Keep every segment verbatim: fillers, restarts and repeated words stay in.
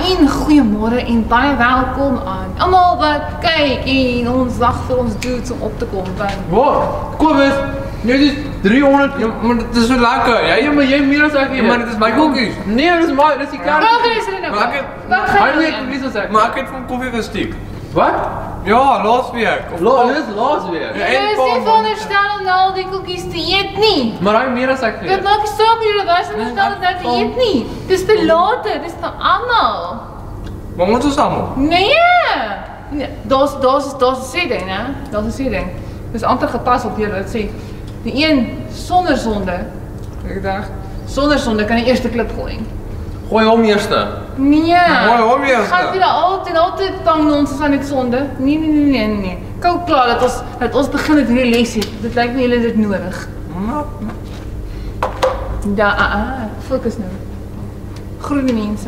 en goeiemôre en baie welkom aan almal wat kyk en ons wag vir ons dudes om op te kom. Wat? Kobus, jy is driehonderd, ja, maar dit is so lekker. Ja, maar jy meer as ek hier. Maar dit is my koekies. Nee, dit is my, dit is die klaar. Wat is dit nou? Maar ek het, Wat gaan Hy jy weet doen? nie so sê. maar ek het van koffie gestiek. Wat? Ja, laas week. Of La, dit is laas weer. Ja. Jy is nie veronderstel om nou al die koekies te eet nie. Maar hy meer as ek Dit hier. maak nie saak hoe jy was veronderstel om nou te eet nie. Dis te later, dis te almal. Maar moet ons allemaal? Nee! Nee, daar's daar's daar's 'n sê ding, né? Daar's 'n sê ding. Dis amper gepas op julle wat sê die een sonder sonde, ek dink, sonder sonde kan die eerste klip gooi. Gooi hom eerste. Nee. Gooi hom eerste. Gaan jy daar altyd altyd tang ons aan dit sonde? Nee nee nee nee nee. Kou klaar dat ons dat ons begin met hierdie les het. Dit lyk my julle het dit nodig. Ja, ah, ah, fokus nou. Groene mense.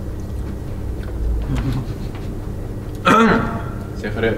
Sê gereed.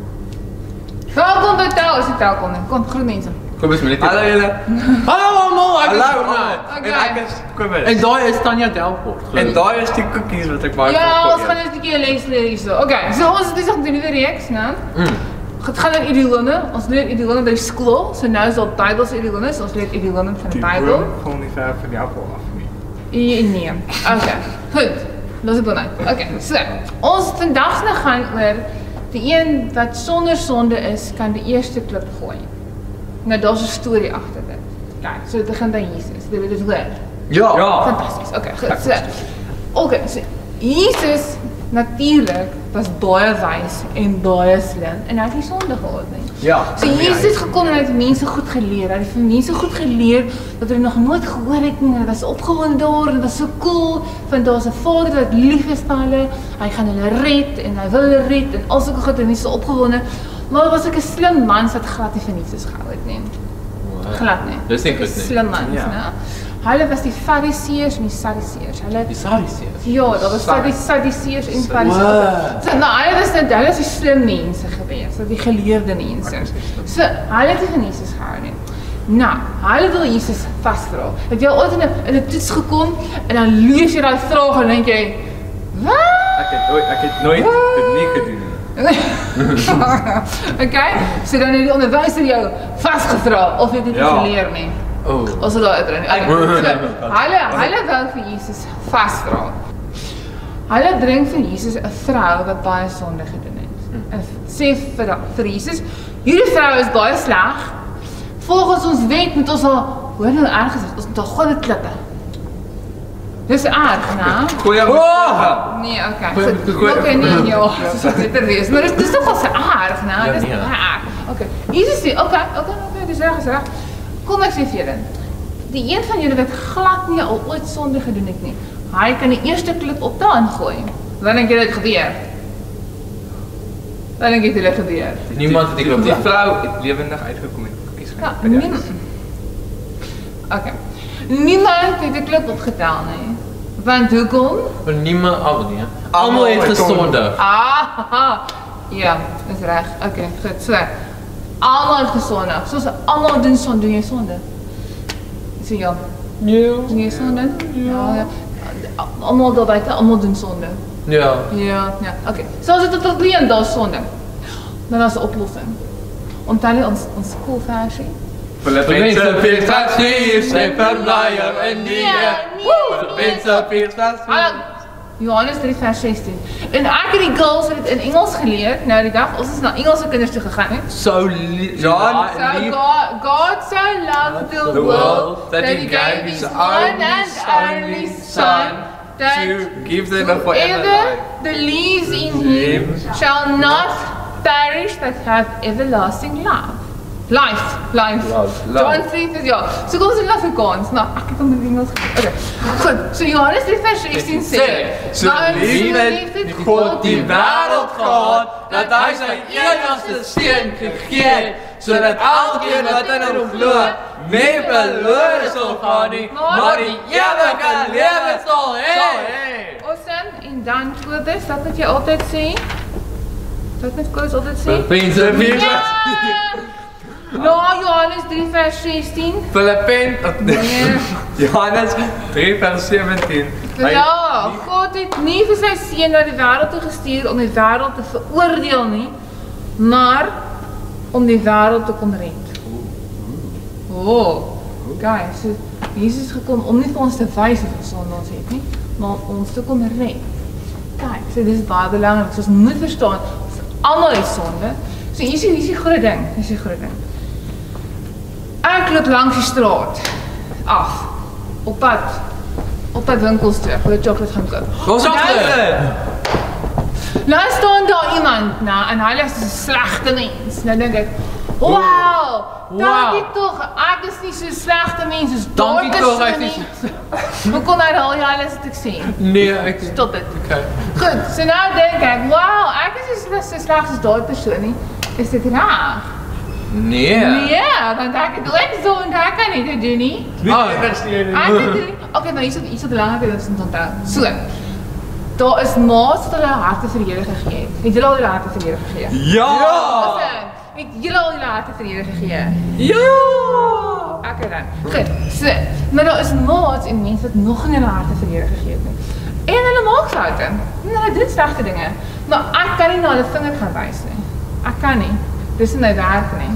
Welkom by Tel, is dit welkom nie? Kom, groene mense. Kobus, moet net. Hallo julle. Hallo almal, ek is Hallo Ronald. allemaal. Okay. En ek is Kobus. En daai is Tanya Delport. En daar is die koekies wat ek baie Ja, van ons gaan net 'n bietjie 'n les leer hierso. Okay, so ons is besig met 'n nuwe reeks, né? Mm. Het gaan oor idiome. Ons leer idiome by skool. So nou is daar Bybelse idiome. So ons leer idiome van die Die Bybel. boom val nie ver van die appel af nie. Ja, nee. Okay. Goed. Los dit dan uit. Okay. So, ons vandag se gaan oor die een wat sonder sonde is, kan die eerste klip gooi. Nou daar's 'n storie agter dit. Kyk, so dit begin by Jesus. Jy weet dit hoor. Ja. Ja. Fantasties. Okay, goed. So, okay, so Jesus natuurlik was baie wys en baie slim en hy het nie sonde gehad nie. Ja. So Jesus het gekom en hy het mense goed geleer. Hy het vir mense goed geleer wat hulle nog nooit gehoor het nie. Hulle was opgewonde daar en dit was so cool want daar's 'n Vader wat lief is vir hulle. Hy gaan hulle red en hy wil hulle red en al sulke goed en mense so opgewonde. Maar daar was ook 'n slim man wat glad nie van Jesus gehou het nie. Glad nie. Dis nie Sulke goed nie. Slim mans, Ja. né? Hulle was die Fariseërs en die Sadduseërs. Hulle Die Sadduseërs. Ja, daar was Sad- die Sadduseërs en Wow. Fariseërs. So nou, hulle was net hulle was die slim mense gewees, die geleerde mense. So, hulle het nie van Jesus gehou nie. Nou, hulle wil Jesus vasdra. Het jy al ooit in 'n in 'n toets gekom en dan lees jy daai vraag en dink jy, "Wat?" Ek het nooit ek het nooit dit nie gedoen nie. Okay? So dan het die onderwyser jou vasgevra of jy dit nie Ja. geleer nie. Oh. Ons het daar uitdring. Okay. So, hulle hulle wou vir Jesus vasdra. Hulle bring vir Jesus 'n vrou wat baie sonde gedoen het. En sê vir vir Jesus, hierdie vrou is baie sleg. Volgens ons wet moet ons haar, hoor nou erg is, ons moet haar gooi klippe. Dis erg, né? Gooi hom. Oh! Nee, okay. Goeie- Goed. goeie- Okay, nee, ja, dis wat beter wees. Maar dis dis tog wel se erg, né? Ja, Dis nee. erg. Okay. Jesus sê, okay, okay, okay, dis reg, dis reg. Kom ek sê vir julle. Die een van julle wat glad nie al ooit sonde gedoen het nie, hy kan die eerste klip op daan gooi. Wat dink jy dit gebeur? Wat dink jy dit gebeur? Niemand het die klip Die nie. vrou het lewendig uitgekom en koekies Ja, gegee. niemand. Okay. Niemand het die klip opgetel nie. Want hoekom? Maar niemand al nie. Almal Almal het het gesondig. Ah, ja, dis reg. Okay, goed. So, almal het gesondig. Soos almal doen sonde, doen jy sonde. So ja, Ja. doen jy sonde? Ja, ja. Almal daar buite, almal doen sonde. Ja. Ja, ja. Okay. So as dit 'n probleem daar sonde. Dan is 'n oplossing. Onthou jy ons ons skoolversie? Filippense vier vers vier sê verblyer in die Heer. Filippense vier vers vier. Ah, Johannes drie vers sestien. En ek en die girls het dit in Engels geleer. Nou die dag ons is na Engelse kinders toe gegaan hè. So lief. John, So God, God so loved the, The world world that He gave His one and only Son, that to give them a forever whoever life. believes in Him shall not perish, but have everlasting life. Life, life. Love, love. John three vers ja. So kom ons in Afrikaans. Nou, ek het hom in Engels geleer. Okay. Goed. So Johannes drie vers sestien sê, So lief het God die wêreld gehad, dat hy sy enigste seun gegee het, sodat elkeen wat in hom glo, nie verlore sal gaan nie, maar die ewige lewe sal hê. Awesome. En dan Kobus, wat moet jy altyd sê? Wat moet Kobus altyd sê? Filippense vier. Ja! Nou, Johannes drie vers sestien. Filippense Nee. Johannes drie vers sewentien. Hy- Ja, God het nie vir sy seun na die wêreld toe gestuur om die wêreld te veroordeel nie, maar om die wêreld te kom red. Oh, guys, so Jesus gekom om nie vir ons te wys hoeveel sonde ons het nie, maar om ons te kom red. Kijk, so dis baie belangrik, so ons moet verstaan, ons almal het sonde. So hier is die, hier is die groot ding, hier is die groot ding. Ek loop langs die straat af, op pad, op pad winkels toe, ek wil 'n chocolate gaan koop. Waar is agter? Nou staan daar iemand, nou, en hy is 'n slegte mens. Nou dink ek, wow, dankie tog, ek is nie so slegte mens soos Dankie daardie tog, ek persoon is nie. Hoe kon hy al jy alles wat ek sê? Nee, ek Stop dit. Okay. Goed, so nou dink ek, wow, ek is so so sleg soos daardie persoon nie. Is dit reg? Nee. Nee, want ek het ook so en ek kan nie dit doen nie. Ah, Ek het dit. Okay, nou hier is hier is belangrik dat ons onthou. So. Daar is maats wat hulle harte vir die Here gegee het. Het julle al julle harte vir die Here gegee? Ja! Listen, het julle al julle harte vir die Here gegee? Ja! Okay dan. Goed. So, maar daar is maats en mense wat nog nie hulle harte vir die Here gegee het nie. En hulle maak foute. En hulle doen slegte dinge. Maar ek kan nie na hulle vinger gaan wys nie. Ek kan nie. Dis nie my werk nie.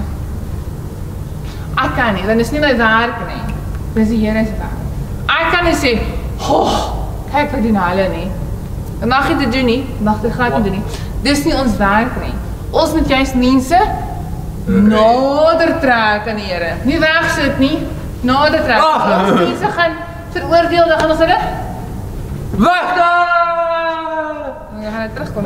Ek kan nie, want dis nie my werk nie. Dis die Here se werk. Ek kan nie sê, "Oh, kyk wat doen hulle nie." Dan mag jy dit doen nie, mag dit glad nie doen nie. Dis nie ons werk nie. Ons moet juist mense nader trek aan die Here. Nie wegsit nie, nader trek. Ah. As mense gaan veroordeel, dan gaan ons hulle Weg daar! dan gaan hulle terugkom.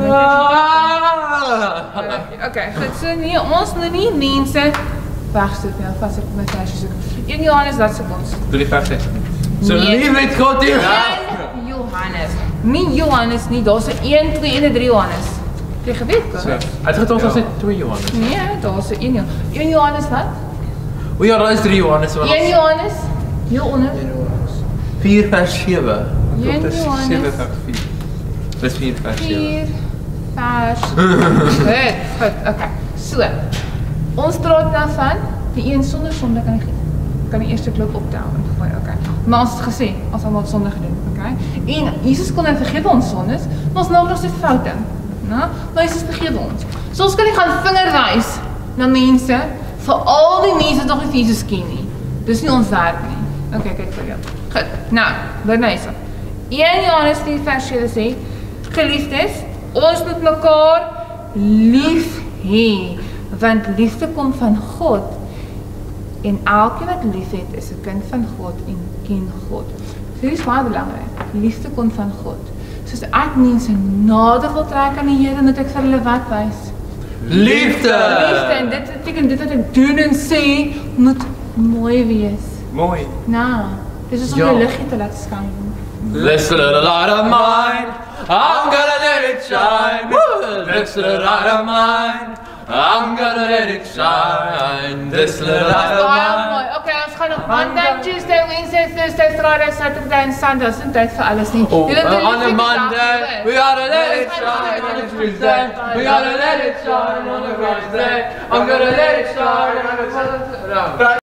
Ah! Okay, goed, so nee, ons moet nie mense wegsit nie, vas op my versie soek. een Johannes, wat soek ons? Doe die vers So Nee. lief met God hier. een Johannes. Nie Johannes nie, daar's 'n een, twee en 'n drie Johannes. Jy geweet, So, Kobus? het het ons as net twee Johannes. Nee, daar's 'n een Johannes. een Johannes wat? O ja, daar is drie Johannes. een Johannes. Heel onder. vier vers sewe. een Dit is Johannes. sewe vers vier. Dis vier vers sewe. vier vers. Goed, goed, okay. So. Ons praat nou van die een sonder sonde kan nie kan die eerste klop optel en gooi, okay. Maar ons het gesê, ons almal sonde gedoen, okay? En Jesus kon net vergewe ons sondes, maar ons maak nog steeds foute. Nou, maar Jesus vergewe ons. So ons kan nie gaan vinger wys na mense, veral die mense wat nog nie Jesus ken nie. Dis nie ons werk nie. Okay, kyk vir jou. Goed. Nou, dan nou hierso. een Johannes vier vers sewe sê, geliefdes, ons moet mekaar lief hê, want liefde kom van God. En elkeen wat lief het, is 'n kind van God en ken God. So dit is baie belangrik. Liefde kom van God. Soos ek mense nader wil trek aan die Here, moet ek vir hulle wat wys? Liefde! Liefde, en dit beteken dit wat ek doen en sê, moet mooi wees. Mooi. Nou, dis is om Ja. die liggie te laat skyn. This little light of mine, I'm gonna let it shine. Woo! This little light of mine, I'm gonna let it shine. This little light of Baie mine. mooi. Okay, ons gaan op Monday, Tuesday, Wednesday, Thursday, Friday, Saturday en Sunday. Ons het tyd vir alles nie. Oh, Julle uh, moet on a liefde Monday, dag we doen. gotta let it shine. On a Tuesday, we gotta let it shine. On a Wednesday, I'm gonna let it shine. On a Thursday,